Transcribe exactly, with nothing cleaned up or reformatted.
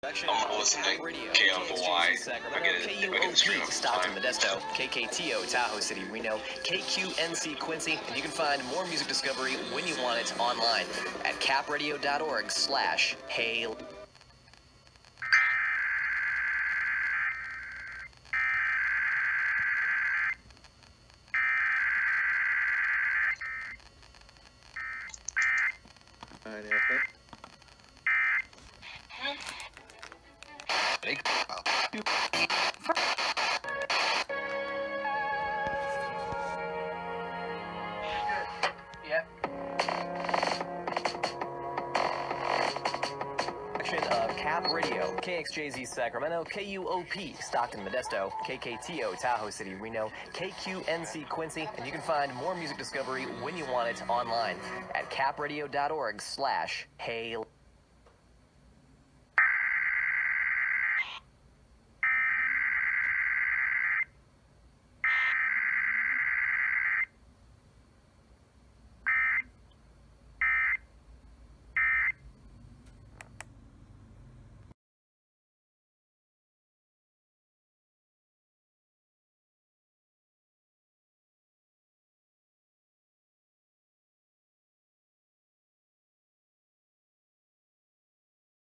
I'm listening to K F Y. I get it. I get the stream over Stockton, time. Modesto, K K T O, Tahoe City, Reno, K Q N C, Quincy, and you can find more music discovery when you want it online at capradio.org slash hey. Of Cap Radio, K X J Z Sacramento, K U O P Stockton, Modesto, K K T O Tahoe City, Reno, K Q N C Quincy, and you can find more music discovery when you want it online at capradio.org slash hey.